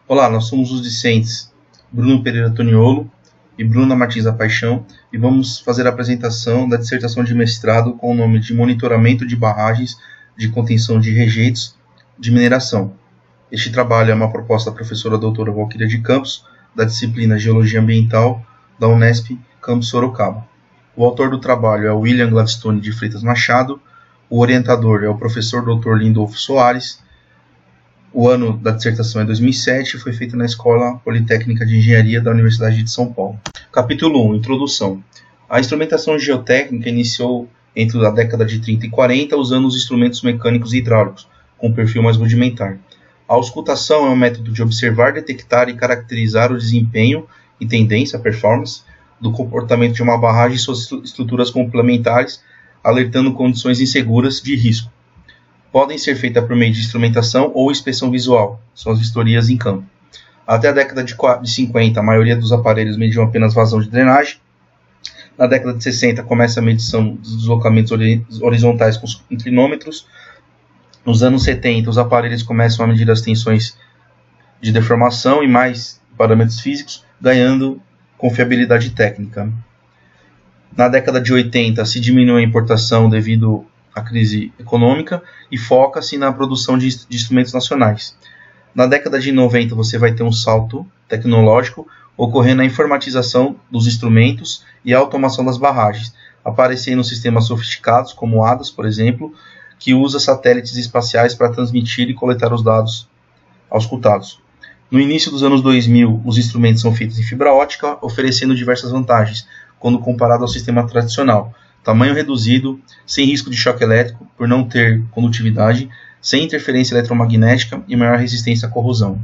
Olá, nós somos os discentes Bruno Pereira Toniolo e Bruna Martins da Paixão e vamos fazer a apresentação da dissertação de mestrado com o nome de Monitoramento de Barragens de Contenção de Rejeitos de Mineração. Este trabalho é uma proposta da professora doutora Valquíria de Campos, da disciplina Geologia Ambiental da Unesp, Campus Sorocaba. O autor do trabalho é William Gladstone de Freitas Machado, o orientador é o professor Dr. Lindolfo Soares. O ano da dissertação é 2007 e foi feita na Escola Politécnica de Engenharia da Universidade de São Paulo. Capítulo 1. Introdução. A instrumentação geotécnica iniciou entre a década de 30 e 40 usando os instrumentos mecânicos e hidráulicos, com perfil mais rudimentar. A auscultação é um método de observar, detectar e caracterizar o desempenho e tendência, performance, do comportamento de uma barragem e suas estruturas complementares, alertando condições inseguras de risco. Podem ser feitas por meio de instrumentação ou inspeção visual, são as vistorias em campo. Até a década de 50, a maioria dos aparelhos mediam apenas vazão de drenagem. Na década de 60, começa a medição dos deslocamentos horizontais com inclinômetros. Nos anos 70, os aparelhos começam a medir as tensões de deformação e mais parâmetros físicos, ganhando confiabilidade técnica. Na década de 80, se diminui a importação devido à crise econômica e foca-se na produção de instrumentos nacionais. Na década de 90, você vai ter um salto tecnológico ocorrendo a informatização dos instrumentos e a automação das barragens, aparecendo sistemas sofisticados como o ADAS, por exemplo, que usa satélites espaciais para transmitir e coletar os dados auscultados. No início dos anos 2000, os instrumentos são feitos em fibra ótica, oferecendo diversas vantagens, quando comparado ao sistema tradicional. Tamanho reduzido, sem risco de choque elétrico, por não ter condutividade, sem interferência eletromagnética e maior resistência à corrosão.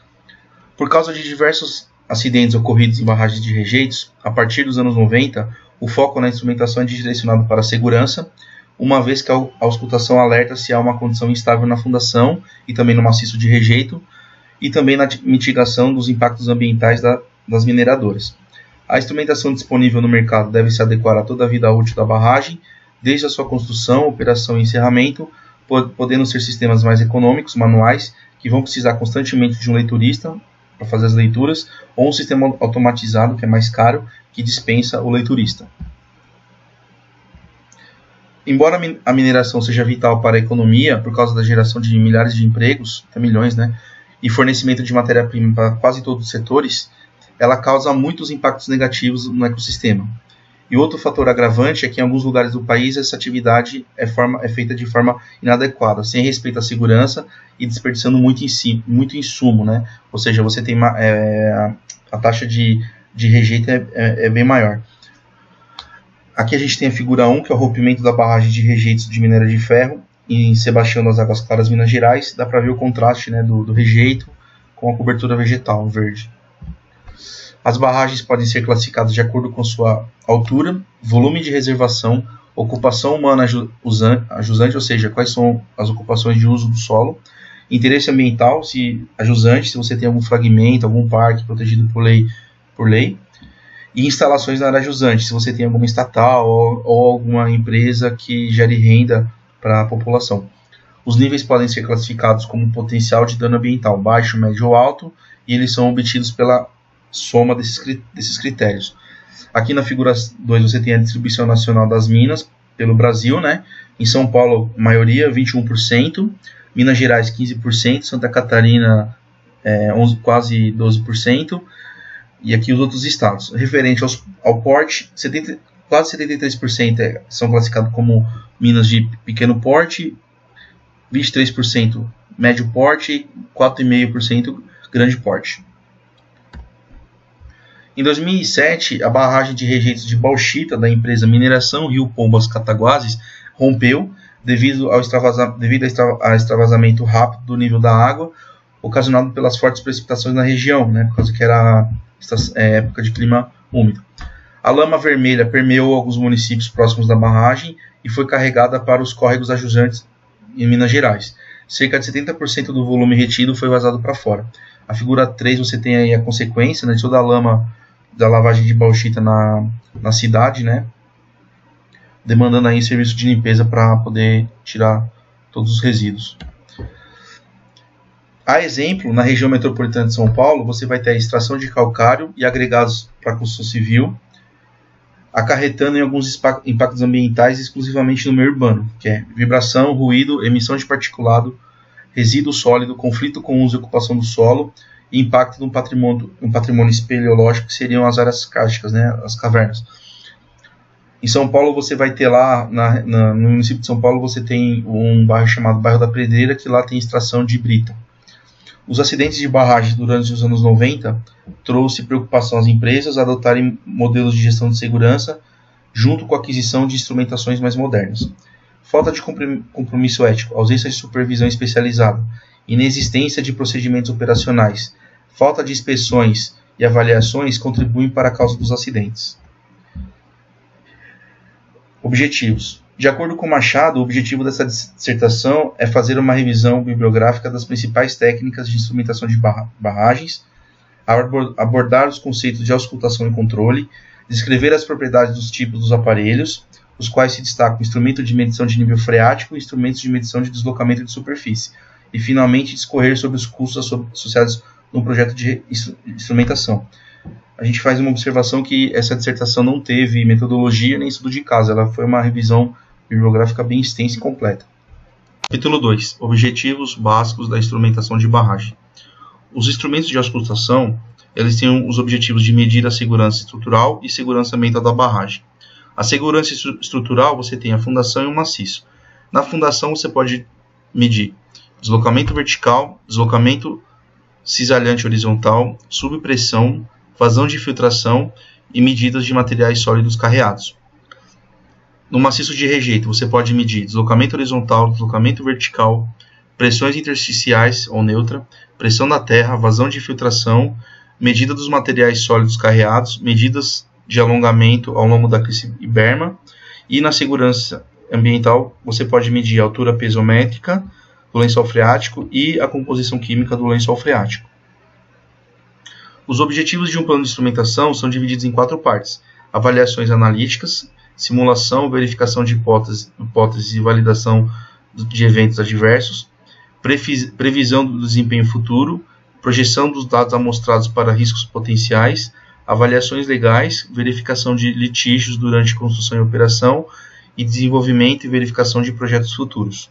Por causa de diversos acidentes ocorridos em barragens de rejeitos, a partir dos anos 90, o foco na instrumentação é direcionado para a segurança, uma vez que a auscultação alerta se há uma condição instável na fundação e também no maciço de rejeito, e também na mitigação dos impactos ambientais das mineradoras. A instrumentação disponível no mercado deve se adequar a toda a vida útil da barragem, desde a sua construção, operação e encerramento, podendo ser sistemas mais econômicos, manuais, que vão precisar constantemente de um leiturista para fazer as leituras, ou um sistema automatizado, que é mais caro, que dispensa o leiturista. Embora a mineração seja vital para a economia, por causa da geração de milhares de empregos, até milhões, e fornecimento de matéria-prima para quase todos os setores, ela causa muitos impactos negativos no ecossistema. E outro fator agravante é que em alguns lugares do país essa atividade é feita de forma inadequada, sem respeito à segurança e desperdiçando muito insumo, Ou seja, você tem a taxa de rejeito é bem maior. Aqui a gente tem a figura 1, que é o rompimento da barragem de rejeitos de minério de ferro em Sebastião das Águas Claras, Minas Gerais. Dá para ver o contraste do rejeito com a cobertura vegetal verde. As barragens podem ser classificadas de acordo com sua altura, volume de reservação, ocupação humana ajusante, ou seja, quais são as ocupações de uso do solo, interesse ambiental, se você tem algum fragmento, algum parque protegido por lei, e instalações na área ajusante, se você tem alguma estatal ou alguma empresa que gere renda para a população. Os níveis podem ser classificados como potencial de dano ambiental, baixo, médio ou alto, e eles são obtidos pela soma desses critérios. Aqui na figura 2 você tem a distribuição nacional das minas pelo Brasil, Em São Paulo, maioria, 21%, Minas Gerais, 15%, Santa Catarina, quase 12%, e aqui os outros estados. Referente ao porte, quase 73% são classificados como minas de pequeno porte, 23% médio porte, 4,5% grande porte. Em 2007, a barragem de rejeitos de bauxita da empresa Mineração Rio Pombas Cataguases rompeu devido ao extravasamento rápido do nível da água, ocasionado pelas fortes precipitações na região, por causa que era época de clima úmido. A lama vermelha permeou alguns municípios próximos da barragem e foi carregada para os córregos ajusantes em Minas Gerais. Cerca de 70% do volume retido foi vazado para fora. A figura 3 você tem aí a consequência de toda a lama da lavagem de bauxita na cidade, demandando aí serviço de limpeza para poder tirar todos os resíduos. A exemplo, na região metropolitana de São Paulo, você vai ter a extração de calcário e agregados para a construção civil, acarretando em alguns impactos ambientais exclusivamente no meio urbano, que é vibração, ruído, emissão de particulado, resíduo sólido, conflito com o uso e ocupação do solo e impacto no patrimônio espeleológico, que seriam as áreas cársticas, né, as cavernas. Em São Paulo você vai ter lá, no município de São Paulo, você tem um bairro chamado Bairro da Pedreira, que lá tem extração de brita. Os acidentes de barragem durante os anos 90 trouxe preocupação às empresas a adotarem modelos de gestão de segurança junto com a aquisição de instrumentações mais modernas. Falta de compromisso ético, ausência de supervisão especializada, inexistência de procedimentos operacionais, falta de inspeções e avaliações contribuem para a causa dos acidentes. Objetivos. De acordo com Machado, o objetivo dessa dissertação é fazer uma revisão bibliográfica das principais técnicas de instrumentação de barragens, abordar os conceitos de auscultação e controle, descrever as propriedades dos tipos dos aparelhos, os quais se destacam instrumento de medição de nível freático e instrumentos de medição de deslocamento de superfície, e finalmente discorrer sobre os custos associados no projeto de instrumentação. A gente faz uma observação que essa dissertação não teve metodologia nem estudo de caso, ela foi uma revisão bibliográfica bem extensa e completa. Capítulo 2. Objetivos básicos da instrumentação de barragem. Os instrumentos de auscultação, eles têm os objetivos de medir a segurança estrutural e segurança ambiental da barragem. A segurança estrutural, você tem a fundação e o maciço. Na fundação, você pode medir deslocamento vertical, deslocamento cisalhante horizontal, subpressão, vazão de filtração e medidas de materiais sólidos carreados. No maciço de rejeito, você pode medir deslocamento horizontal, deslocamento vertical, pressões intersticiais ou neutra, pressão da terra, vazão de filtração, medida dos materiais sólidos carreados, medidas de alongamento ao longo da clisse e berma. E na segurança ambiental, você pode medir a altura pesométrica do lençol freático e a composição química do lençol freático. Os objetivos de um plano de instrumentação são divididos em 4 partes: avaliações analíticas, simulação, verificação de hipóteses e validação de eventos adversos, previsão do desempenho futuro, projeção dos dados amostrados para riscos potenciais, avaliações legais, verificação de litígios durante construção e operação e desenvolvimento e verificação de projetos futuros.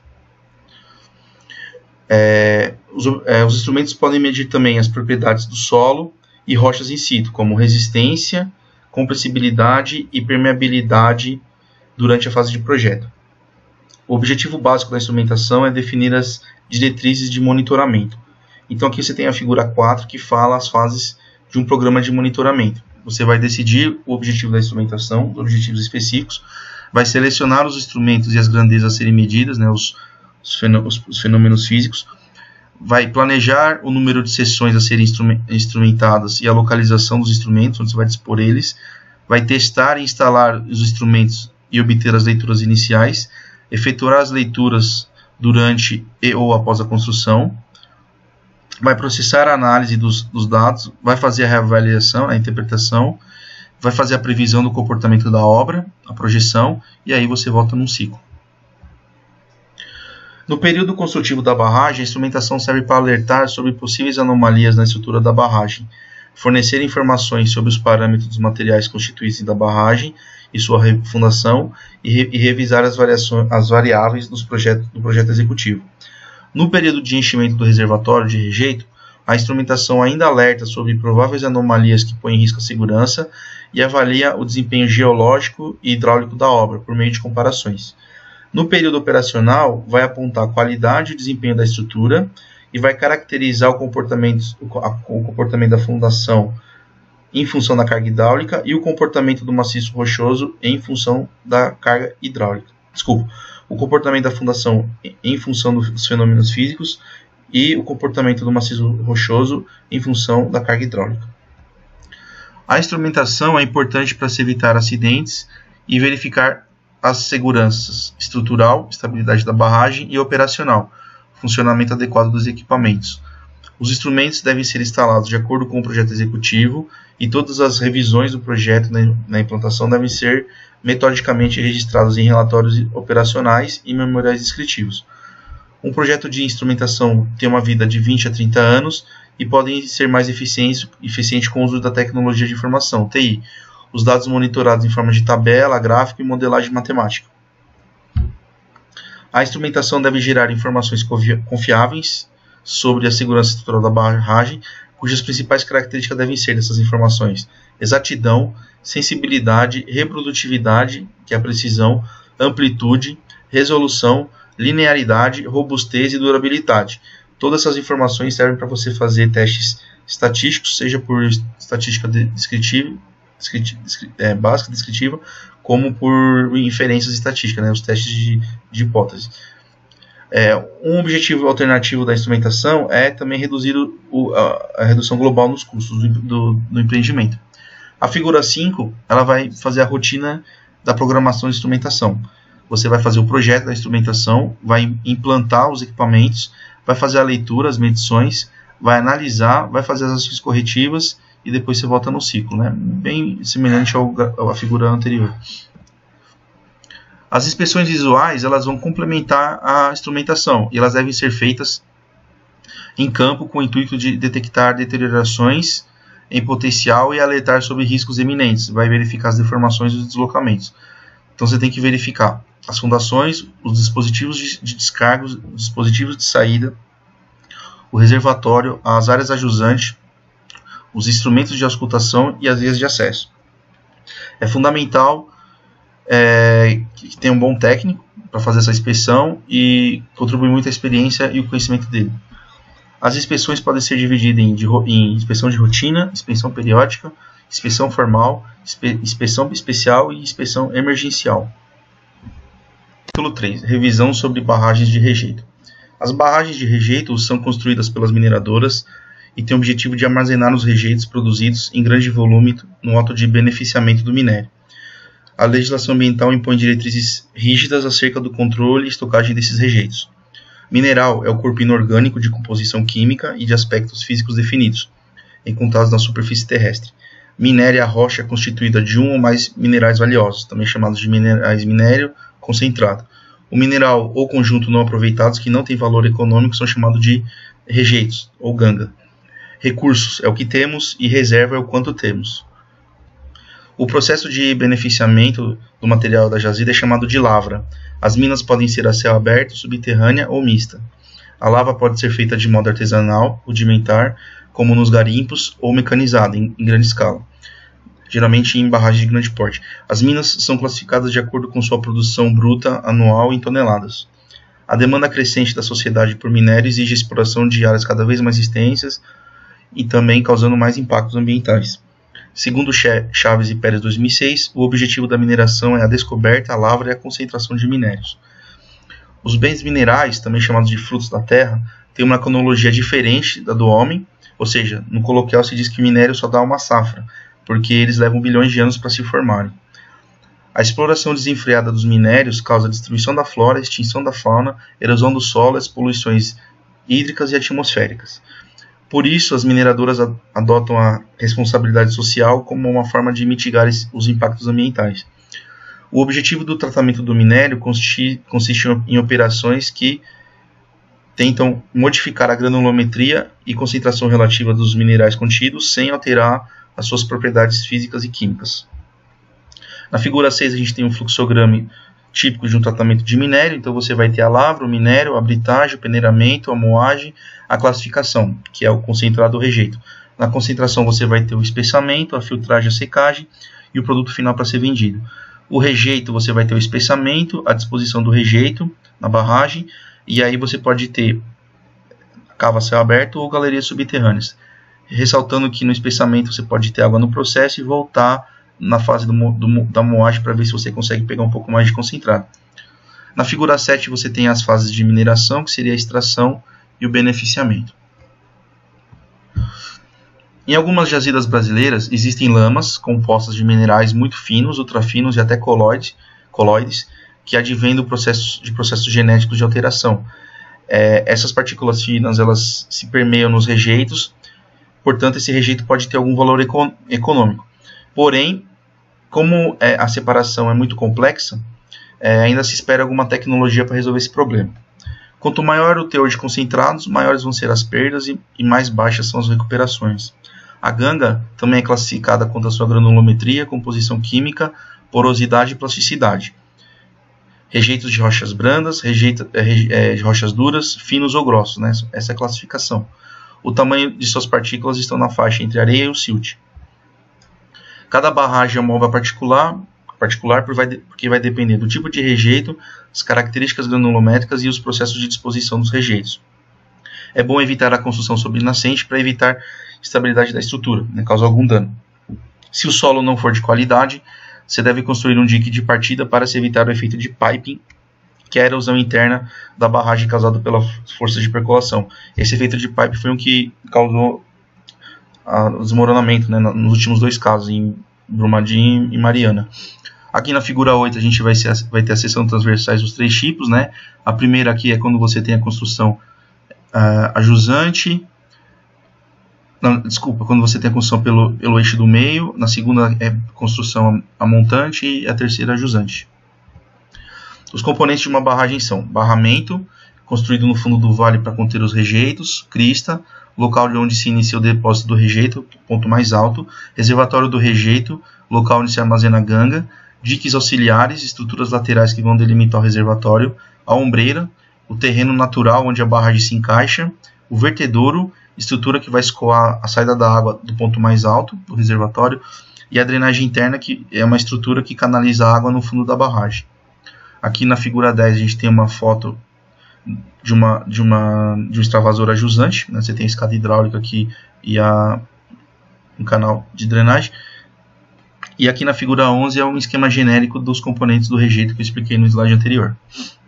Os instrumentos podem medir também as propriedades do solo e rochas in situ, como resistência, compressibilidade e permeabilidade durante a fase de projeto. O objetivo básico da instrumentação é definir as diretrizes de monitoramento. Então aqui você tem a figura 4 que fala as fases de um programa de monitoramento. Você vai decidir o objetivo da instrumentação, os objetivos específicos, vai selecionar os instrumentos e as grandezas a serem medidas, né, os fenômenos físicos, vai planejar o número de sessões a serem instrumentadas e a localização dos instrumentos, onde você vai dispor eles, vai testar e instalar os instrumentos e obter as leituras iniciais, efetuar as leituras durante e ou após a construção, vai processar a análise dos dados, vai fazer a reavaliação, a interpretação, vai fazer a previsão do comportamento da obra, a projeção, e aí você volta num ciclo. No período construtivo da barragem, a instrumentação serve para alertar sobre possíveis anomalias na estrutura da barragem, fornecer informações sobre os parâmetros dos materiais constituintes da barragem e sua fundação e revisar as variáveis do projeto executivo. No período de enchimento do reservatório de rejeito, a instrumentação ainda alerta sobre prováveis anomalias que põem em risco a segurança e avalia o desempenho geológico e hidráulico da obra, por meio de comparações. No período operacional, vai apontar a qualidade e desempenho da estrutura e vai caracterizar o comportamento da fundação em função da carga hidráulica e o comportamento do maciço rochoso em função da carga hidráulica. O comportamento da fundação em função dos fenômenos físicos e o comportamento do maciço rochoso em função da carga hidráulica. A instrumentação é importante para se evitar acidentes e verificar as seguranças estrutural, estabilidade da barragem e operacional, funcionamento adequado dos equipamentos. Os instrumentos devem ser instalados de acordo com o projeto executivo e todas as revisões do projeto na implantação devem ser metodicamente registradas em relatórios operacionais e memoriais descritivos. Um projeto de instrumentação tem uma vida de 20 a 30 anos e podem ser mais eficiente com o uso da tecnologia de informação, TI. Os dados monitorados em forma de tabela, gráfico e modelagem matemática. A instrumentação deve gerar informações confiáveis sobre a segurança estrutural da barragem, cujas principais características devem ser dessas informações: exatidão, sensibilidade, reprodutividade, que é a precisão, amplitude, resolução, linearidade, robustez e durabilidade. Todas essas informações servem para você fazer testes estatísticos, seja por estatística básica, descritiva, como por inferências estatísticas, né, os testes de hipótese. Um objetivo alternativo da instrumentação é também reduzir a redução global nos custos do empreendimento. A figura 5 ela vai fazer a rotina da programação de instrumentação. Você vai fazer o projeto da instrumentação, vai implantar os equipamentos, vai fazer a leitura, as medições, vai analisar, vai fazer as ações corretivas e depois você volta no ciclo, né? Bem semelhante à figura anterior. As inspeções visuais elas vão complementar a instrumentação e elas devem ser feitas em campo com o intuito de detectar deteriorações em potencial e alertar sobre riscos eminentes. Vai verificar as deformações e os deslocamentos. Então você tem que verificar as fundações, os dispositivos de descarga, os dispositivos de saída, o reservatório, as áreas ajusantes, os instrumentos de auscultação e as vias de acesso. É fundamental que tenha um bom técnico para fazer essa inspeção e contribui muito a experiência e o conhecimento dele. As inspeções podem ser divididas em inspeção de rotina, inspeção periódica, inspeção formal, inspeção especial e inspeção emergencial. Título 3. Revisão sobre barragens de rejeito. As barragens de rejeito são construídas pelas mineradoras e têm o objetivo de armazenar os rejeitos produzidos em grande volume no ato de beneficiamento do minério. A legislação ambiental impõe diretrizes rígidas acerca do controle e estocagem desses rejeitos. Mineral é o corpo inorgânico de composição química e de aspectos físicos definidos, encontrados na superfície terrestre. Minério é a rocha constituída de um ou mais minerais valiosos, também chamados de minerais minério concentrado. O mineral ou conjunto não aproveitados que não tem valor econômico são chamados de rejeitos ou ganga. Recursos é o que temos e reserva é o quanto temos. O processo de beneficiamento do material da jazida é chamado de lavra. As minas podem ser a céu aberto, subterrânea ou mista. A lava pode ser feita de modo artesanal, rudimentar, como nos garimpos, ou mecanizada, em grande escala, geralmente em barragens de grande porte. As minas são classificadas de acordo com sua produção bruta anual em toneladas. A demanda crescente da sociedade por minério exige a exploração de áreas cada vez mais extensas e também causando mais impactos ambientais. Segundo Chaves e Pérez 2006, o objetivo da mineração é a descoberta, a lavra e a concentração de minérios. Os bens minerais, também chamados de frutos da terra, têm uma cronologia diferente da do homem, ou seja, no coloquial se diz que minério só dá uma safra, porque eles levam bilhões de anos para se formarem. A exploração desenfreada dos minérios causa destruição da flora, extinção da fauna, erosão do solo, as poluições hídricas e atmosféricas. Por isso, as mineradoras adotam a responsabilidade social como uma forma de mitigar os impactos ambientais. O objetivo do tratamento do minério consiste em operações que tentam modificar a granulometria e concentração relativa dos minerais contidos sem alterar as suas propriedades físicas e químicas. Na figura 6 a gente tem um fluxograma típico de um tratamento de minério, então você vai ter a lavra, o minério, a britagem, o peneiramento, a moagem, a classificação, que é o concentrado ou rejeito. Na concentração você vai ter o espessamento, a filtragem, a secagem e o produto final para ser vendido. O rejeito você vai ter o espessamento, a disposição do rejeito na barragem, e aí você pode ter cava a céu aberto ou galerias subterrâneas. Ressaltando que no espessamento você pode ter água no processo e voltar na fase da moagem para ver se você consegue pegar um pouco mais de concentrado. Na figura 7 você tem as fases de mineração, que seria a extração e o beneficiamento. Em algumas jazidas brasileiras existem lamas compostas de minerais muito finos, ultrafinos e até colóides, que advêm de processos genéticos de alteração. Essas partículas finas elas se permeiam nos rejeitos, portanto esse rejeito pode ter algum valor econômico. Porém, como a separação é muito complexa, ainda se espera alguma tecnologia para resolver esse problema. Quanto maior o teor de concentrados, maiores vão ser as perdas e mais baixas são as recuperações. A ganga também é classificada quanto à sua granulometria, composição química, porosidade e plasticidade. Rejeitos de rochas brandas, de rochas duras, finos ou grossos, né? Essa é a classificação. O tamanho de suas partículas estão na faixa entre areia e o silt. Cada barragem é uma ova particular porque vai depender do tipo de rejeito, as características granulométricas e os processos de disposição dos rejeitos. É bom evitar a construção sobre nascente para evitar estabilidade da estrutura, né, causar algum dano. Se o solo não for de qualidade, você deve construir um dique de partida para se evitar o efeito de piping, que é a erosão interna da barragem causada pela força de percolação. Esse efeito de pipe foi o que causou o desmoronamento, né, nos últimos dois casos, em Brumadinho e Mariana. Aqui na figura 8 a gente vai ter a seção transversais dos três tipos, né? A primeira aqui é quando você tem a construção ajusante. Não, desculpa, quando você tem a construção pelo eixo do meio. Na segunda é construção amontante e a terceira ajusante. Os componentes de uma barragem são barramento, construído no fundo do vale para conter os rejeitos, crista, local de onde se inicia o depósito do rejeito, ponto mais alto, reservatório do rejeito, local onde se armazena a ganga, diques auxiliares, estruturas laterais que vão delimitar o reservatório, a ombreira, o terreno natural onde a barragem se encaixa, o vertedouro, estrutura que vai escoar a saída da água do ponto mais alto do reservatório, e a drenagem interna, que é uma estrutura que canaliza a água no fundo da barragem. Aqui na figura 10 a gente tem uma foto de um extravasor ajusante, né? Você tem a escada hidráulica aqui e um canal de drenagem. E aqui na figura 11 é um esquema genérico dos componentes do rejeito que eu expliquei no slide anterior.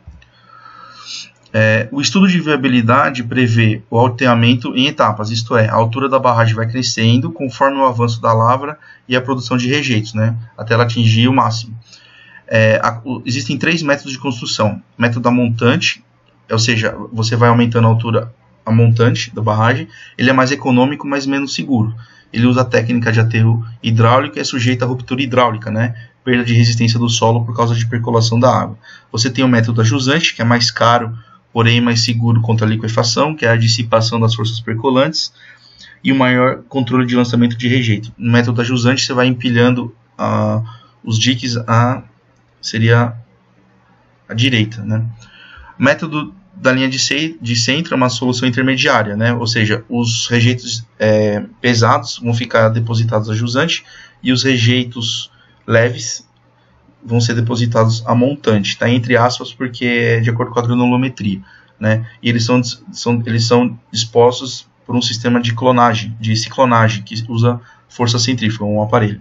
O estudo de viabilidade prevê o alteamento em etapas, isto é, a altura da barragem vai crescendo conforme o avanço da lavra e a produção de rejeitos, né, até ela atingir o máximo. Existem 3 métodos de construção. Método amontante, ou seja, você vai aumentando a altura montante da barragem, ele é mais econômico, mas menos seguro. Ele usa a técnica de aterro hidráulico e é sujeito à ruptura hidráulica, né? Perda de resistência do solo por causa de percolação da água. Você tem o método ajusante, que é mais caro, porém mais seguro contra a liquefação, que é a dissipação das forças percolantes, e o maior controle de lançamento de rejeito. No método ajusante, você vai empilhando os diques seria a direita, né? O método da linha de centro é uma solução intermediária, né? Ou seja, os rejeitos pesados vão ficar depositados a jusante e os rejeitos leves vão ser depositados a montante, tá? Entre aspas, porque é de acordo com a granulometria, né? E eles são dispostos por um sistema de clonagem, de ciclonagem, que usa força centrífuga, um aparelho.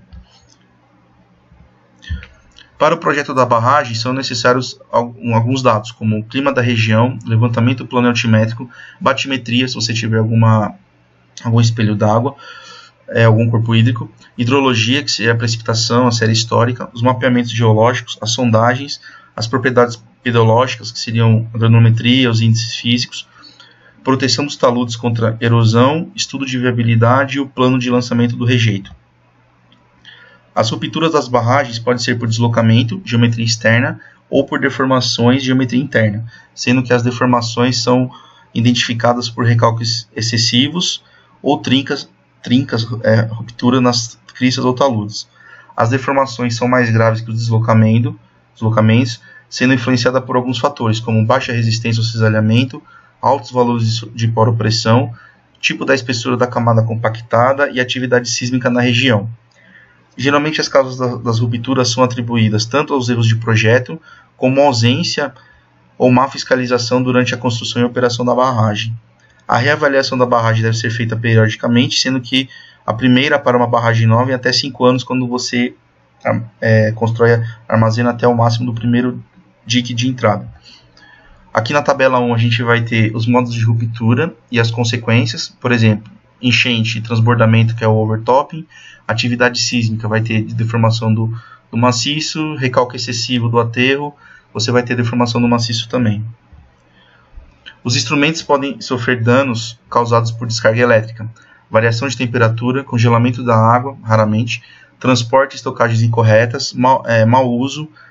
Para o projeto da barragem, são necessários alguns dados, como o clima da região, levantamento plano altimétrico, batimetria, se você tiver algum espelho d'água, algum corpo hídrico, hidrologia, que seria a precipitação, a série histórica, os mapeamentos geológicos, as sondagens, as propriedades pedológicas, que seriam a granulometria, os índices físicos, proteção dos taludes contra erosão, estudo de viabilidade e o plano de lançamento do rejeito. As rupturas das barragens podem ser por deslocamento, geometria externa, ou por deformações, geometria interna, sendo que as deformações são identificadas por recalques excessivos ou ruptura nas cristas ou taludes. As deformações são mais graves que os deslocamentos, sendo influenciadas por alguns fatores, como baixa resistência ao cisalhamento, altos valores de poropressão, tipo da espessura da camada compactada e atividade sísmica na região. Geralmente as causas das rupturas são atribuídas tanto aos erros de projeto, como à ausência ou má fiscalização durante a construção e operação da barragem. A reavaliação da barragem deve ser feita periodicamente, sendo que a primeira para uma barragem nova é até 5 anos, quando você armazena até o máximo do primeiro dique de entrada. Aqui na tabela 1 a gente vai ter os modos de ruptura e as consequências, por exemplo, enchente e transbordamento, que é o overtopping. Atividade sísmica vai ter deformação do maciço, recalque excessivo do aterro, você vai ter deformação do maciço também. Os instrumentos podem sofrer danos causados por descarga elétrica, variação de temperatura, congelamento da água, raramente, transporte e estocagens incorretas, mau uso,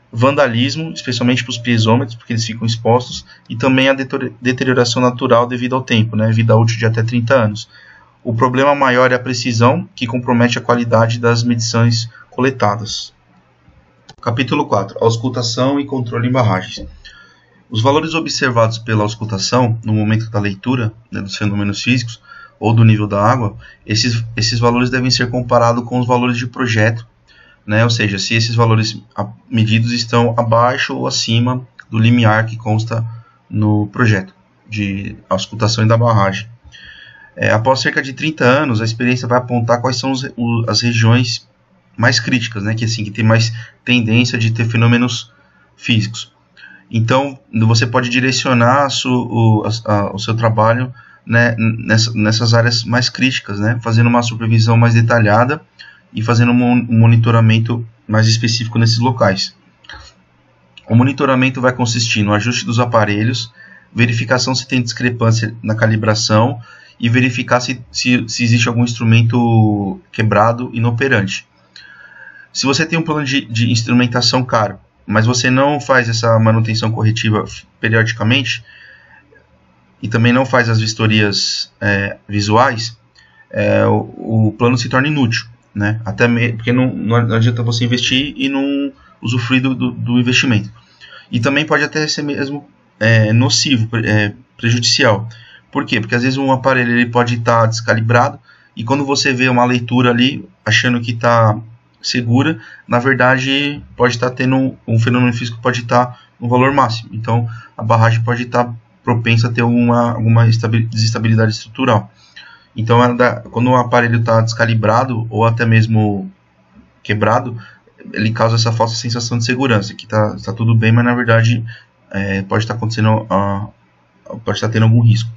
vandalismo, especialmente para os piezômetros, porque eles ficam expostos, e também a deterioração natural devido ao tempo, né, vida útil de até 30 anos. O problema maior é a precisão, que compromete a qualidade das medições coletadas. Capítulo 4. Auscultação e controle em barragens. Os valores observados pela auscultação, no momento da leitura, né, dos fenômenos físicos, ou do nível da água, esses valores devem ser comparados com os valores de projeto, né, ou seja, se esses valores medidos estão abaixo ou acima do limiar que consta no projeto de auscultação e da barragem. Após cerca de 30 anos, a experiência vai apontar quais são as regiões mais críticas, né, que tem mais tendência de ter fenômenos físicos. Então, você pode direcionar o seu trabalho, né, nessas áreas mais críticas, né, fazendo uma supervisão mais detalhada e fazendo um monitoramento mais específico nesses locais. O monitoramento vai consistir no ajuste dos aparelhos, verificação se tem discrepância na calibração e verificar se existe algum instrumento quebrado e inoperante. Se você tem um plano de instrumentação caro, mas você não faz essa manutenção corretiva periodicamente e também não faz as vistorias visuais, o plano se torna inútil, né? Porque não adianta você investir e não usufruir do investimento. E também pode até ser mesmo nocivo, prejudicial. Por quê? Porque às vezes um aparelho ele pode estar descalibrado e quando você vê uma leitura ali achando que está segura, na verdade pode estar tendo um fenômeno físico, pode estar no valor máximo. Então a barragem pode estar propensa a ter alguma desestabilidade estrutural. Então quando o aparelho está descalibrado ou até mesmo quebrado, ele causa essa falsa sensação de segurança, que está tudo bem, mas na verdade pode estar acontecendo, pode estar tendo algum risco.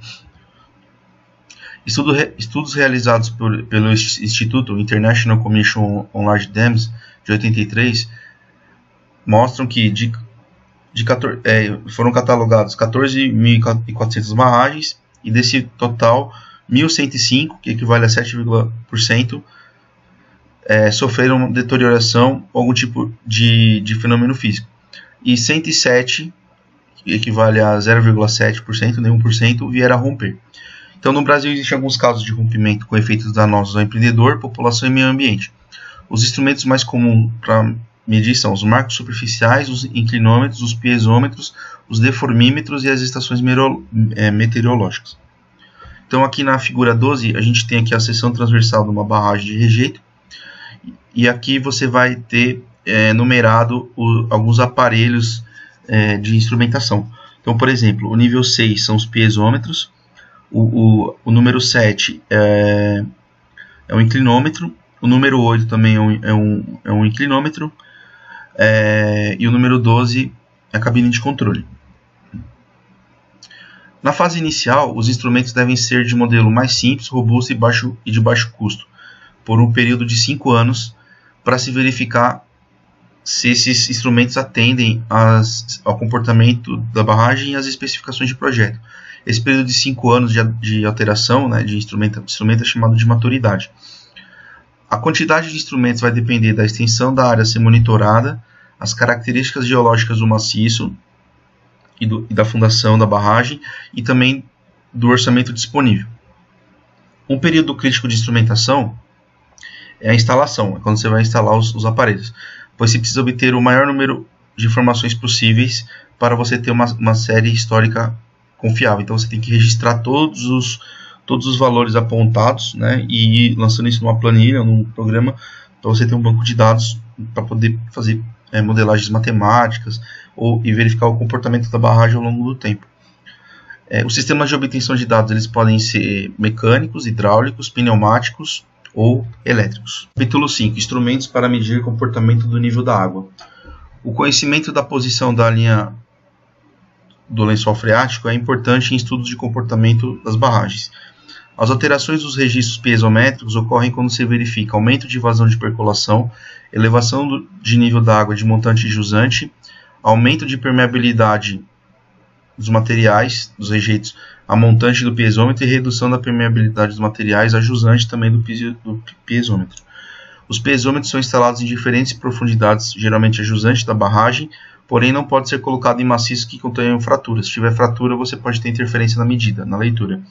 Estudos realizados pelo Instituto International Commission on Large Dams, de 83, mostram que foram catalogados 14.400 barragens, e desse total, 1.105, que equivale a 7,%, sofreram deterioração ou algum tipo de fenômeno físico. E 107, que equivale a 0,7%, nem 1%, vieram a romper. Então, no Brasil, existem alguns casos de rompimento com efeitos danosos ao empreendedor, população e meio ambiente. Os instrumentos mais comuns para medir são os marcos superficiais, os inclinômetros, os piezômetros, os deformímetros e as estações meteorológicas. Então, aqui na figura 12, a gente tem aqui a seção transversal de uma barragem de rejeito. E aqui você vai ter numerado alguns aparelhos de instrumentação. Então, por exemplo, o nível 6 são os piezômetros. O número 7 é um inclinômetro, o número 8 também é um inclinômetro, e o número 12 é a cabine de controle. Na fase inicial, os instrumentos devem ser de modelo mais simples, robusto e de baixo custo, por um período de 5 anos, para se verificar se esses instrumentos atendem ao comportamento da barragem e às especificações de projeto. Esse período de 5 anos de alteração, né, de instrumento é chamado de maturidade. A quantidade de instrumentos vai depender da extensão da área a ser monitorada, as características geológicas do maciço e da fundação da barragem e também do orçamento disponível. Um período crítico de instrumentação é a instalação, é quando você vai instalar os aparelhos, pois você precisa obter o maior número de informações possíveis para você ter uma série histórica confiável. Então você tem que registrar todos os valores apontados, né, e ir lançando isso numa planilha, num programa, para você ter um banco de dados para poder fazer modelagens matemáticas e verificar o comportamento da barragem ao longo do tempo. Os sistemas de obtenção de dados eles podem ser mecânicos, hidráulicos, pneumáticos ou elétricos. Capítulo 5. Instrumentos para medir o comportamento do nível da água. O conhecimento da posição da linha do lençol freático é importante em estudos de comportamento das barragens. As alterações dos registros piezométricos ocorrem quando se verifica aumento de vazão de percolação, elevação de nível da água de montante e jusante, aumento de permeabilidade dos materiais, dos rejeitos, a montante do piezômetro e redução da permeabilidade dos materiais a jusante também do piezômetro. Os pesômetros são instalados em diferentes profundidades, geralmente a jusante da barragem, porém não pode ser colocado em maciços que contenham fraturas. Se tiver fratura, você pode ter interferência na medida, na leitura.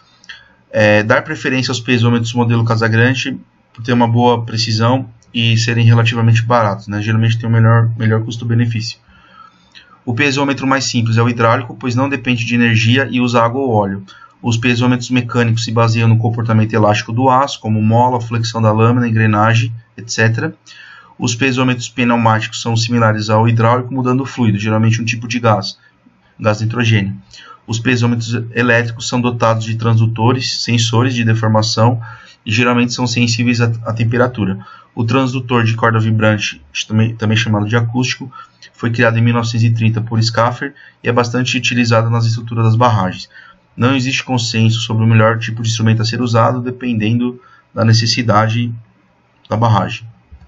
Dar preferência aos pesômetros modelo Casagrande por ter uma boa precisão e serem relativamente baratos, né? Geralmente tem um melhor custo-benefício. O pesômetro mais simples é o hidráulico, pois não depende de energia e usa água ou óleo. Os pesômetros mecânicos se baseiam no comportamento elástico do aço, como mola, flexão da lâmina, engrenagem, etc. Os pesômetros pneumáticos são similares ao hidráulico, mudando o fluido, geralmente um tipo de gás nitrogênio. Os pesômetros elétricos são dotados de transdutores, sensores de deformação e geralmente são sensíveis à temperatura. O transdutor de corda vibrante, também chamado de acústico, foi criado em 1930 por Schaffer e é bastante utilizado nas estruturas das barragens. Não existe consenso sobre o melhor tipo de instrumento a ser usado, dependendo da necessidade da barragem.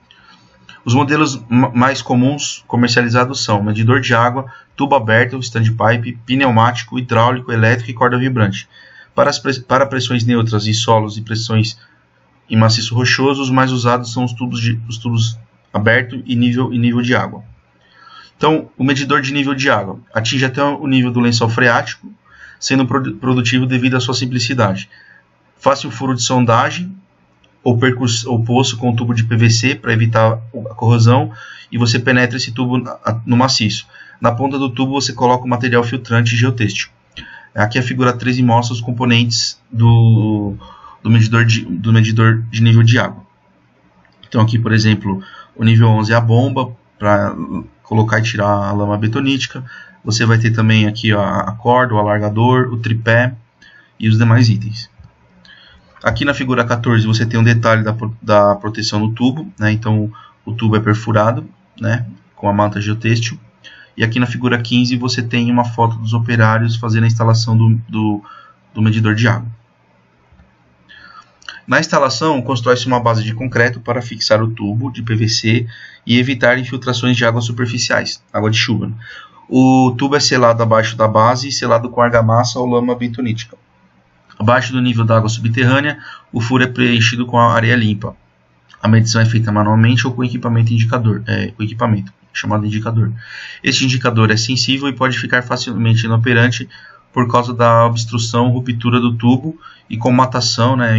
Os modelos mais comuns comercializados são medidor de água, tubo aberto, standpipe, pneumático, hidráulico, elétrico e corda vibrante. Para pressões neutras em solos e pressões em maciço rochoso, os mais usados são os tubos aberto e nível de água. Então, o medidor de nível de água atinge até o nível do lençol freático, sendo produtivo devido à sua simplicidade. Fácil furo de sondagem ou poço com tubo de PVC para evitar a corrosão e você penetra esse tubo no maciço. Na ponta do tubo você coloca o material filtrante geotêxtil. Aqui a figura 13 mostra os componentes do medidor de nível de água. Então aqui, por exemplo, o nível 11 é a bomba para colocar e tirar a lama betonítica. Você vai ter também aqui a corda, o alargador, o tripé e os demais itens. Aqui na figura 14 você tem um detalhe da proteção do tubo, né? Então o tubo é perfurado, né? Com a manta geotêxtil. E aqui na figura 15 você tem uma foto dos operários fazendo a instalação do medidor de água. Na instalação, constrói-se uma base de concreto para fixar o tubo de PVC e evitar infiltrações de águas superficiais, água de chuva. O tubo é selado abaixo da base e selado com argamassa ou lama bentonítica. Abaixo do nível da água subterrânea, o furo é preenchido com a areia limpa. A medição é feita manualmente ou com equipamento chamado indicador. Este indicador é sensível e pode ficar facilmente inoperante por causa da obstrução, ruptura do tubo e comatação, né,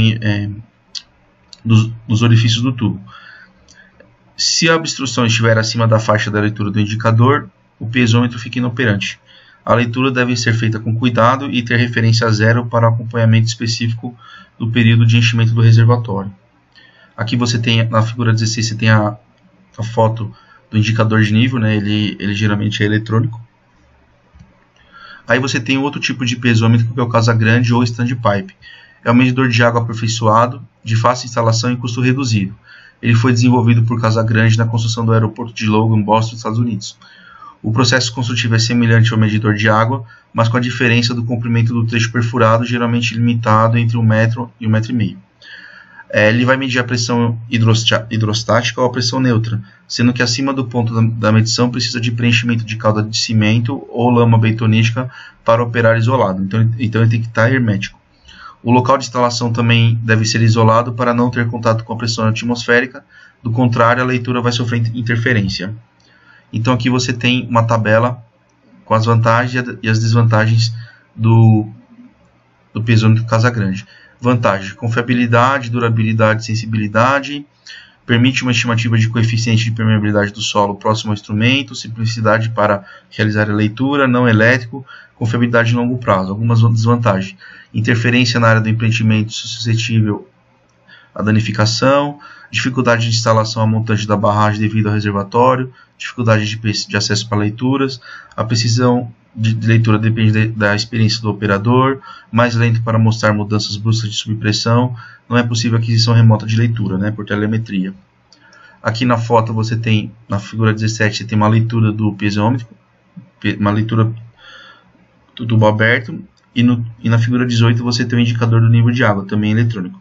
dos orifícios do tubo. Se a obstrução estiver acima da faixa da leitura do indicador, o pesômetro fica inoperante. A leitura deve ser feita com cuidado e ter referência a zero para o acompanhamento específico do período de enchimento do reservatório. Aqui você tem, na figura 16, você tem a foto do indicador de nível, né? Ele geralmente é eletrônico. Aí você tem outro tipo de pesômetro, que é o Casagrande ou standpipe. É um medidor de água aperfeiçoado, de fácil instalação e custo reduzido. Ele foi desenvolvido por Casagrande na construção do aeroporto de Logan, Boston, Estados Unidos. O processo construtivo é semelhante ao medidor de água, mas com a diferença do comprimento do trecho perfurado, geralmente limitado entre 1 metro e 1,5 metros. Ele vai medir a pressão hidrostática ou a pressão neutra, sendo que acima do ponto da medição precisa de preenchimento de calda de cimento ou lama betonística para operar isolado, então ele tem que estar hermético. O local de instalação também deve ser isolado para não ter contato com a pressão atmosférica, do contrário a leitura vai sofrer interferência. Então aqui você tem uma tabela com as vantagens e as desvantagens do pesômetro Casagrande. Vantagem: confiabilidade, durabilidade, sensibilidade, permite uma estimativa de coeficiente de permeabilidade do solo próximo ao instrumento, simplicidade para realizar a leitura, não elétrico, confiabilidade em longo prazo. Algumas desvantagens: interferência na área do empreendimento suscetível à danificação, dificuldade de instalação a montante da barragem devido ao reservatório, dificuldade de acesso para leituras, a precisão de leitura depende da experiência do operador, mais lento para mostrar mudanças bruscas de subpressão, não é possível aquisição remota de leitura, né, por telemetria. Aqui na foto você tem, na figura 17, você tem uma leitura do pesômetro, uma leitura do tubo aberto, e na figura 18 você tem o indicador do nível de água, também eletrônico.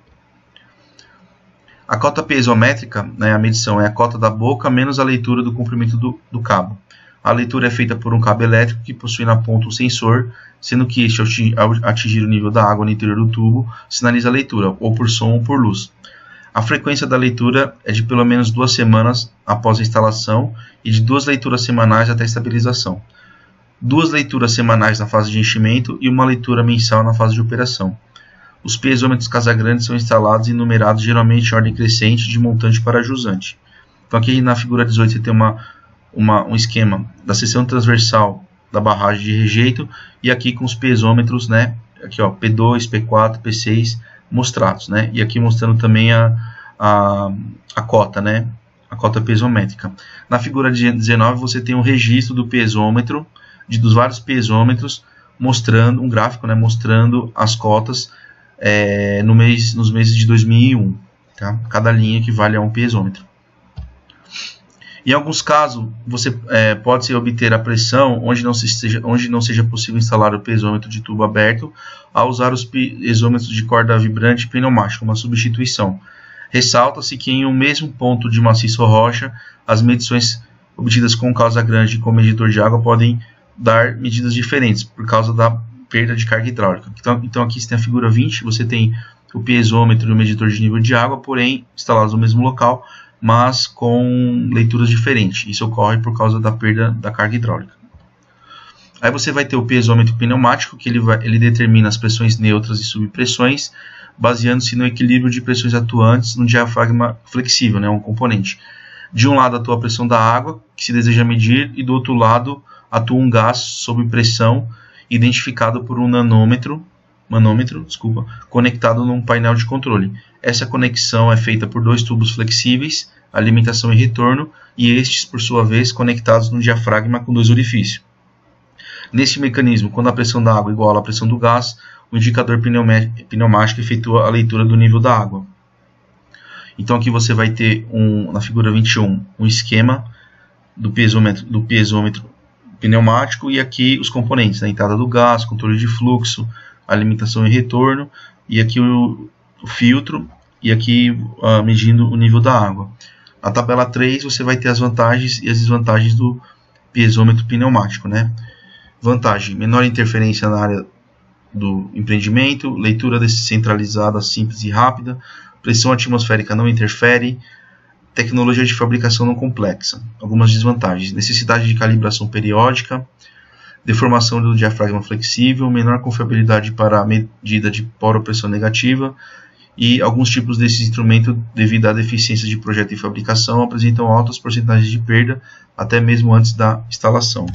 A cota piezométrica, né, a medição é a cota da boca menos a leitura do comprimento do cabo. A leitura é feita por um cabo elétrico que possui na ponta um sensor, sendo que este, ao atingir o nível da água no interior do tubo, sinaliza a leitura, ou por som ou por luz. A frequência da leitura é de pelo menos 2 semanas após a instalação e de 2 leituras semanais até a estabilização. 2 leituras semanais na fase de enchimento e 1 leitura mensal na fase de operação. Os piezômetros Casagrande são instalados e numerados geralmente em ordem crescente de montante para jusante. Então aqui na figura 18 você tem um esquema da seção transversal da barragem de rejeito e aqui com os piezômetros, né? Aqui ó, P2, P4, P6 mostrados, né? E aqui mostrando também a cota, né? A cota piezométrica. Na figura 19 você tem um registro do piezômetro, dos vários piezômetros, mostrando um gráfico, né? Mostrando as cotas nos meses de 2001, tá? Cada linha equivale a um piezômetro. Em alguns casos, você pode obter a pressão onde não seja possível instalar o piezômetro de tubo aberto, ao usar os piezômetros de corda vibrante pneumática, uma substituição. Ressalta-se que em um mesmo ponto de maciço ou rocha, as medições obtidas com Casagrande e com medidor de água podem dar medidas diferentes, por causa da perda de carga hidráulica. Então aqui você tem a figura 20, você tem o piezômetro e o medidor de nível de água, porém instalados no mesmo local, mas com leituras diferentes. Isso ocorre por causa da perda da carga hidráulica. Aí você vai ter o piezômetro pneumático, que ele determina as pressões neutras e subpressões, baseando-se no equilíbrio de pressões atuantes no diafragma flexível, né, um componente. De um lado atua a pressão da água, que se deseja medir, e do outro lado atua um gás sob pressão, identificado por um manômetro, conectado num painel de controle. Essa conexão é feita por 2 tubos flexíveis, alimentação e retorno, e estes, por sua vez, conectados no diafragma com 2 orifícios. Neste mecanismo, quando a pressão da água iguala a pressão do gás, o indicador pneumático efetua a leitura do nível da água. Então aqui você vai ter, na figura 21, um esquema do piezômetro pneumático e aqui os componentes, a entrada do gás, controle de fluxo, alimentação e retorno, e aqui o filtro, e aqui medindo o nível da água. Na tabela 3 você vai ter as vantagens e as desvantagens do piezômetro pneumático, né? Vantagem: menor interferência na área do empreendimento, leitura descentralizada, simples e rápida, pressão atmosférica não interfere, tecnologia de fabricação não complexa. Algumas desvantagens: necessidade de calibração periódica, deformação do diafragma flexível, menor confiabilidade para a medida de poropressão negativa, e alguns tipos desses instrumentos, devido à deficiência de projeto e fabricação, apresentam altas porcentagens de perda, até mesmo antes da instalação.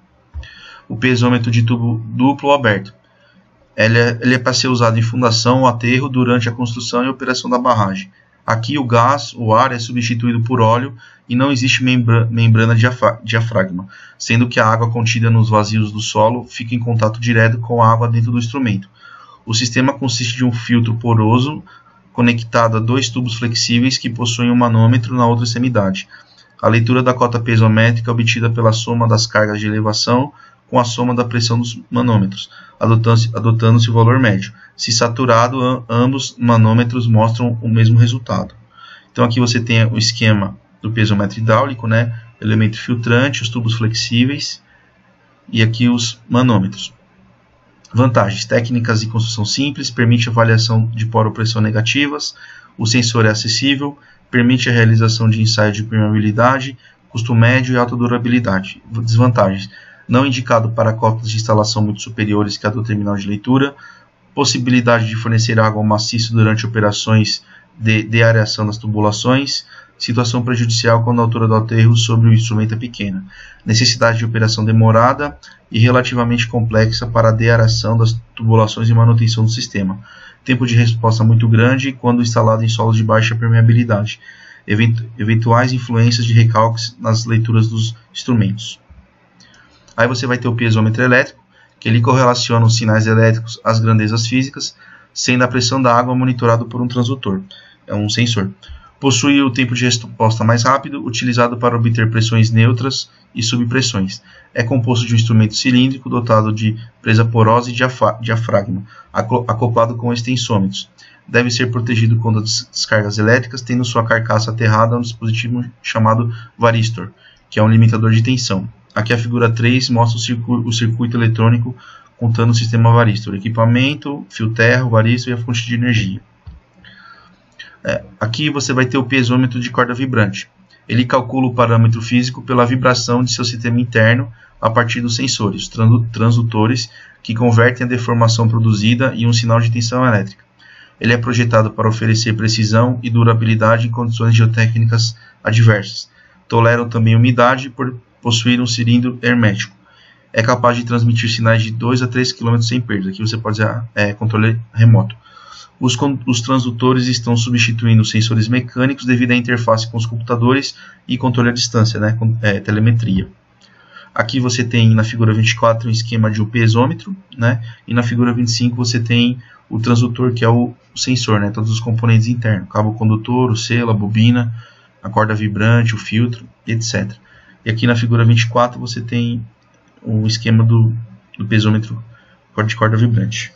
O piezômetro de tubo duplo ou aberto. Ele é para ser usado em fundação ou aterro durante a construção e operação da barragem. Aqui o gás, o ar, é substituído por óleo e não existe membrana diafragma, sendo que a água contida nos vazios do solo fica em contato direto com a água dentro do instrumento. O sistema consiste de um filtro poroso conectado a 2 tubos flexíveis que possuem um manômetro na outra extremidade. A leitura da cota piezométrica é obtida pela soma das cargas de elevação com a soma da pressão dos manômetros, adotando-se o valor médio. Se saturado, ambos manômetros mostram o mesmo resultado. Então aqui você tem o esquema do piezômetro hidráulico, né? Elemento filtrante, os tubos flexíveis e aqui os manômetros. Vantagens: técnicas de construção simples, permite avaliação de poropressão negativas, o sensor é acessível, permite a realização de ensaio de permeabilidade, custo médio e alta durabilidade. Desvantagens: não indicado para cotas de instalação muito superiores que a do terminal de leitura, possibilidade de fornecer água ao maciço durante operações de areação das tubulações, situação prejudicial quando a altura do aterro sobre o instrumento é pequena, necessidade de operação demorada e relativamente complexa para a deareação das tubulações e manutenção do sistema, tempo de resposta muito grande quando instalado em solos de baixa permeabilidade, eventuais influências de recalques nas leituras dos instrumentos. Aí você vai ter o piezômetro elétrico, que ele correlaciona os sinais elétricos às grandezas físicas, sendo a pressão da água monitorado por um transdutor, é um sensor. Possui o tempo de resposta mais rápido, utilizado para obter pressões neutras e subpressões. É composto de um instrumento cilíndrico dotado de presa porosa e diafragma, acoplado com extensômetros. Deve ser protegido contra descargas elétricas, tendo sua carcaça aterrada a um dispositivo chamado varistor, que é um limitador de tensão. Aqui a figura 3 mostra o circuito eletrônico contando o sistema varistor, equipamento, fio terra, varistor e a fonte de energia. Aqui você vai ter o piezômetro de corda vibrante. Ele calcula o parâmetro físico pela vibração de seu sistema interno a partir dos sensores, transdutores, que convertem a deformação produzida em um sinal de tensão elétrica. Ele é projetado para oferecer precisão e durabilidade em condições geotécnicas adversas. Toleram também umidade por possuir um cilindro hermético. É capaz de transmitir sinais de 2 a 3 km sem perda. Aqui você pode usar controle remoto. Os transdutores estão substituindo sensores mecânicos devido à interface com os computadores e controle à distância, telemetria. Aqui você tem na figura 24 um esquema de um piezômetro, e na figura 25 você tem o transdutor, que é o sensor, todos os componentes internos, cabo condutor, o selo, a bobina, a corda vibrante, o filtro, etc. E aqui na figura 24 você tem o esquema do piezômetro de corda vibrante.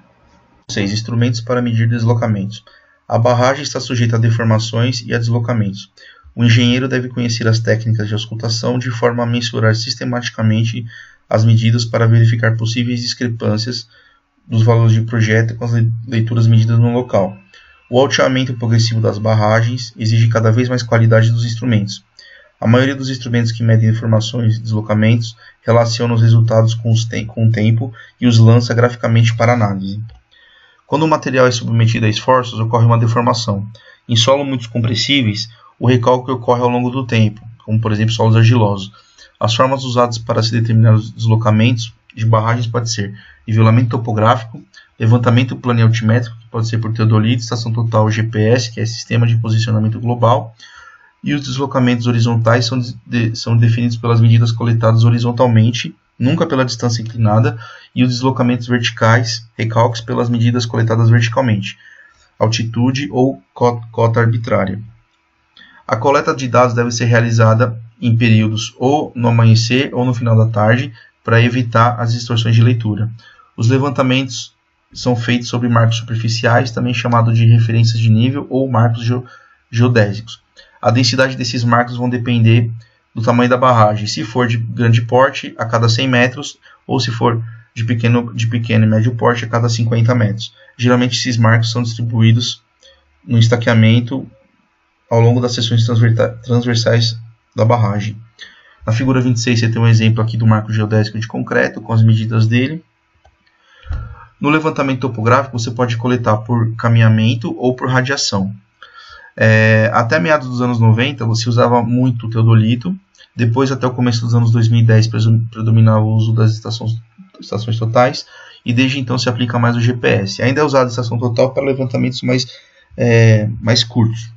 6. Instrumentos para medir deslocamentos. A barragem está sujeita a deformações e a deslocamentos. O engenheiro deve conhecer as técnicas de auscultação de forma a mensurar sistematicamente as medidas para verificar possíveis discrepâncias dos valores de projeto com as leituras medidas no local. O alteamento progressivo das barragens exige cada vez mais qualidade dos instrumentos. A maioria dos instrumentos que medem deformações e deslocamentos relaciona os resultados com o tempo e os lança graficamente para análise. Quando o material é submetido a esforços, ocorre uma deformação. Em solos muito compressíveis, o recálculo ocorre ao longo do tempo, como por exemplo solos argilosos. As formas usadas para se determinar os deslocamentos de barragens pode ser nivelamento topográfico, levantamento plano e altimétrico, que pode ser por teodolito, estação total GPS, que é sistema de posicionamento global, e os deslocamentos horizontais são definidos pelas medidas coletadas horizontalmente, nunca pela distância inclinada, e os deslocamentos verticais, recálculos, pelas medidas coletadas verticalmente, altitude ou cota arbitrária. A coleta de dados deve ser realizada em períodos ou no amanhecer ou no final da tarde, para evitar as distorções de leitura. Os levantamentos são feitos sobre marcos superficiais, também chamado de referências de nível ou marcos geodésicos. A densidade desses marcos vão depender do tamanho da barragem. Se for de grande porte, a cada 100 metros, ou se for de pequeno e médio porte, a cada 50 metros. Geralmente esses marcos são distribuídos no estaqueamento ao longo das seções transversais da barragem. Na figura 26 você tem um exemplo aqui do marco geodésico de concreto, com as medidas dele. No levantamento topográfico você pode coletar por caminhamento ou por radiação. Até meados dos anos 90 você usava muito o teodolito, depois até o começo dos anos 2010 predominava o uso das estações totais, e desde então se aplica mais o GPS. Ainda é usada a estação total para levantamentos mais curtos.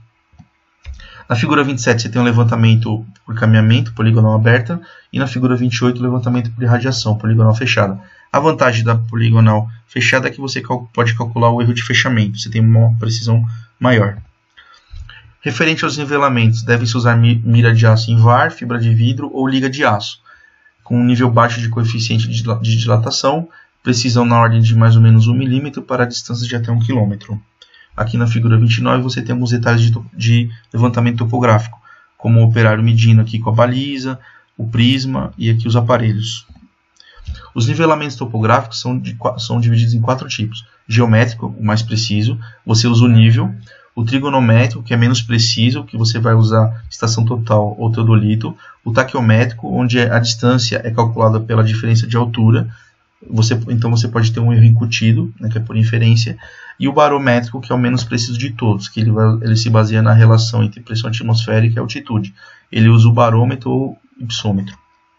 Na figura 27 você tem um levantamento por caminhamento, poligonal aberta, e na figura 28 o levantamento por irradiação, poligonal fechada. A vantagem da poligonal fechada é que você pode calcular o erro de fechamento, você tem uma precisão maior. Referente aos nivelamentos, deve-se usar mira de aço em VAR, fibra de vidro ou liga de aço, com um nível baixo de coeficiente de dilatação, precisão na ordem de mais ou menos 1 mm para distâncias de até 1 km. Aqui na figura 29 você tem alguns detalhes de levantamento topográfico, como o operário medindo aqui com a baliza, o prisma e aqui os aparelhos. Os nivelamentos topográficos são divididos em 4 tipos. Geométrico, o mais preciso, você usa o nível. O trigonométrico, que é menos preciso, que você vai usar estação total ou teodolito. O taquiométrico, onde a distância é calculada pela diferença de altura. Então você pode ter um erro incutido, que é por inferência. E o barométrico, que é o menos preciso de todos, que ele se baseia na relação entre pressão atmosférica e altitude. Ele usa o barômetro ou ipsômetro.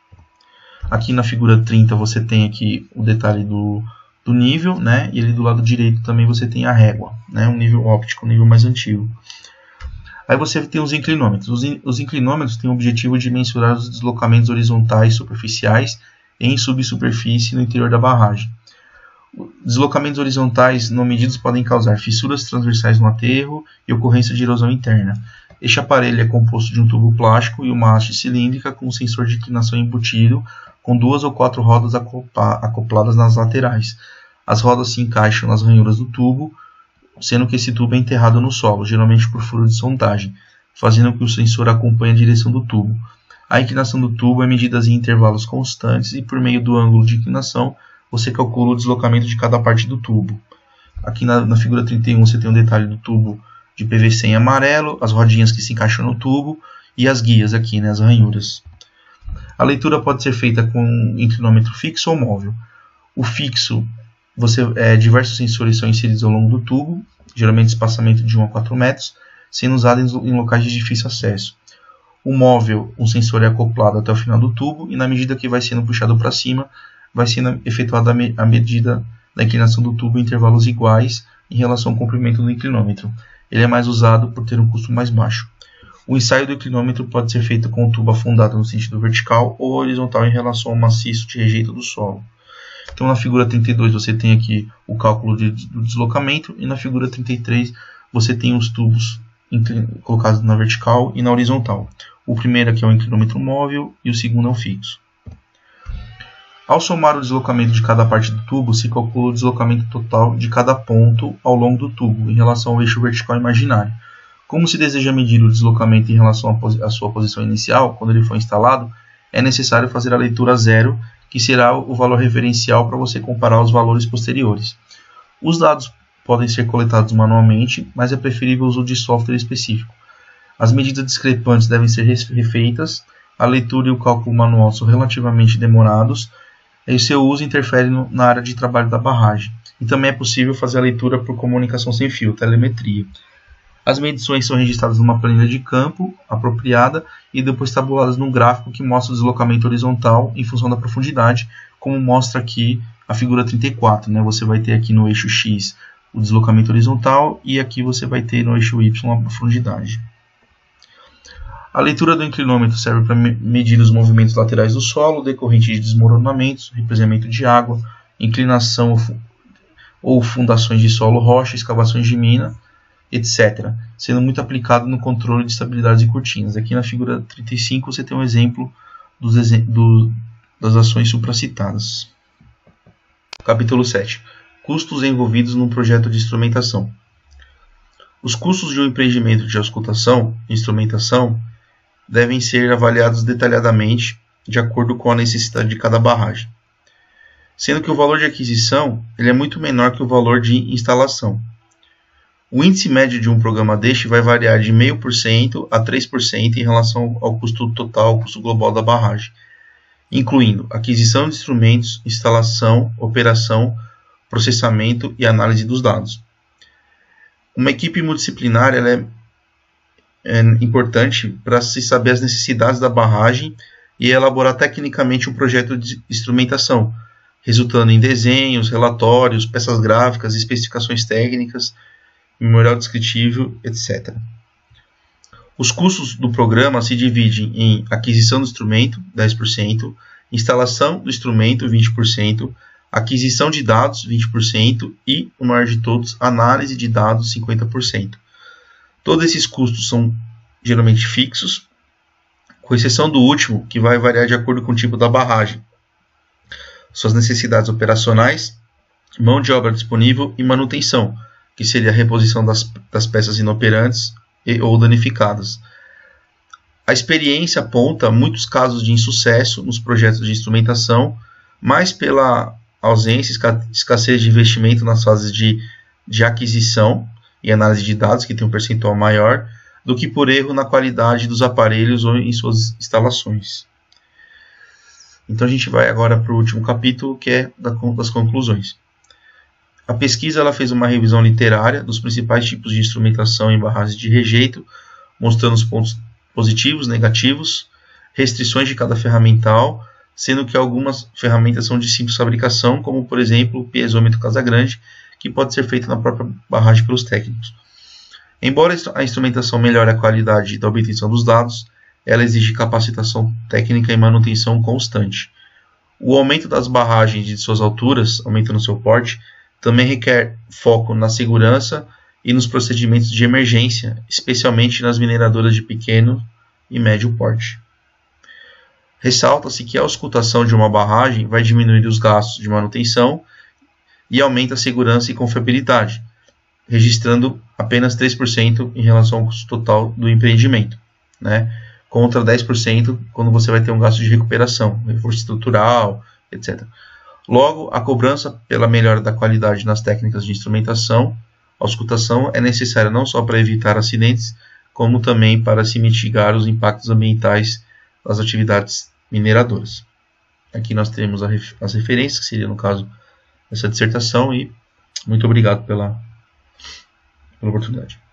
Aqui na figura 30 você tem aqui o detalhe do nível, e ali do lado direito também você tem a régua, um nível óptico, um nível mais antigo. Aí você tem os inclinômetros. Os inclinômetros têm o objetivo de mensurar os deslocamentos horizontais superficiais em subsuperfície no interior da barragem. Deslocamentos horizontais não medidos podem causar fissuras transversais no aterro e ocorrência de erosão interna. Este aparelho é composto de um tubo plástico e uma haste cilíndrica com um sensor de inclinação embutido, com 2 ou 4 rodas acopladas nas laterais. As rodas se encaixam nas ranhuras do tubo, sendo que esse tubo é enterrado no solo, geralmente por furo de sondagem, fazendo com que o sensor acompanhe a direção do tubo. A inclinação do tubo é medida em intervalos constantes e, por meio do ângulo de inclinação, você calcula o deslocamento de cada parte do tubo. Aqui na figura 31 você tem um detalhe do tubo de PVC em amarelo, as rodinhas que se encaixam no tubo e as guias aqui, né, as ranhuras. A leitura pode ser feita com um inclinômetro fixo ou móvel. O fixo, diversos sensores são inseridos ao longo do tubo, geralmente espaçamento de 1 a 4 metros, sendo usado em locais de difícil acesso. O móvel, um sensor é acoplado até o final do tubo e na medida que vai sendo puxado para cima, vai sendo efetuada a medida da inclinação do tubo em intervalos iguais em relação ao comprimento do inclinômetro. Ele é mais usado por ter um custo mais baixo. O ensaio do inclinômetro pode ser feito com o tubo afundado no sentido vertical ou horizontal em relação ao maciço de rejeito do solo. Então, na figura 32 você tem aqui o cálculo do deslocamento e na figura 33 você tem os tubos colocados na vertical e na horizontal. O primeiro aqui é o inclinômetro móvel e o segundo é o fixo. Ao somar o deslocamento de cada parte do tubo, se calcula o deslocamento total de cada ponto ao longo do tubo em relação ao eixo vertical imaginário. Como se deseja medir o deslocamento em relação à sua posição inicial, quando ele foi instalado, é necessário fazer a leitura zero, que será o valor referencial para você comparar os valores posteriores. Os dados podem ser coletados manualmente, mas é preferível o uso de software específico. As medidas discrepantes devem ser refeitas, a leitura e o cálculo manual são relativamente demorados, e o seu uso interfere na área de trabalho da barragem. E também é possível fazer a leitura por comunicação sem fio, telemetria. As medições são registradas numa planilha de campo apropriada e depois tabuladas num gráfico que mostra o deslocamento horizontal em função da profundidade, como mostra aqui a figura 34. Né? Você vai ter aqui no eixo X o deslocamento horizontal e aqui você vai ter no eixo Y a profundidade. A leitura do inclinômetro serve para medir os movimentos laterais do solo, decorrente de desmoronamentos, represamento de água, inclinação ou fundações de solo, rocha, escavações de mina, etc., sendo muito aplicado no controle de estabilidades e cortinas. Aqui na figura 35 você tem um exemplo das ações supracitadas. Capítulo 7. Custos envolvidos num projeto de instrumentação. Os custos de um empreendimento de auscultação e instrumentação devem ser avaliados detalhadamente de acordo com a necessidade de cada barragem, sendo que o valor de aquisição ele é muito menor que o valor de instalação. O índice médio de um programa deste vai variar de 0,5% a 3% em relação ao custo total, ao custo global da barragem, incluindo aquisição de instrumentos, instalação, operação, processamento e análise dos dados. Uma equipe multidisciplinar ela é importante para se saber as necessidades da barragem e elaborar tecnicamente um projeto de instrumentação, resultando em desenhos, relatórios, peças gráficas, especificações técnicas, memorial descritivo, etc. Os custos do programa se dividem em aquisição do instrumento, 10%, instalação do instrumento, 20%, aquisição de dados, 20%, e, o maior de todos, análise de dados, 50%. Todos esses custos são geralmente fixos, com exceção do último, que vai variar de acordo com o tipo da barragem, suas necessidades operacionais, mão de obra disponível e manutenção, que seria a reposição das peças inoperantes ou danificadas. A experiência aponta muitos casos de insucesso nos projetos de instrumentação, mais pela ausência e escassez de investimento nas fases de aquisição e análise de dados, que tem um percentual maior, do que por erro na qualidade dos aparelhos ou em suas instalações. Então a gente vai agora para o último capítulo, que é das conclusões. A pesquisa ela fez uma revisão literária dos principais tipos de instrumentação em barragens de rejeito, mostrando os pontos positivos, negativos, restrições de cada ferramental, sendo que algumas ferramentas são de simples fabricação, como por exemplo o piezômetro Casagrande, que pode ser feito na própria barragem pelos técnicos. Embora a instrumentação melhore a qualidade da obtenção dos dados, ela exige capacitação técnica e manutenção constante. O aumento das barragens e de suas alturas, aumentando seu porte, também requer foco na segurança e nos procedimentos de emergência, especialmente nas mineradoras de pequeno e médio porte. Ressalta-se que a auscultação de uma barragem vai diminuir os gastos de manutenção e aumenta a segurança e confiabilidade, registrando apenas 3% em relação ao custo total do empreendimento, né? Contra 10% quando você vai ter um gasto de recuperação, reforço estrutural, etc. Logo, a cobrança pela melhora da qualidade nas técnicas de instrumentação A auscultação é necessária não só para evitar acidentes, como também para se mitigar os impactos ambientais das atividades mineradoras. Aqui nós temos as referências, que seria no caso essa dissertação, e muito obrigado pela oportunidade.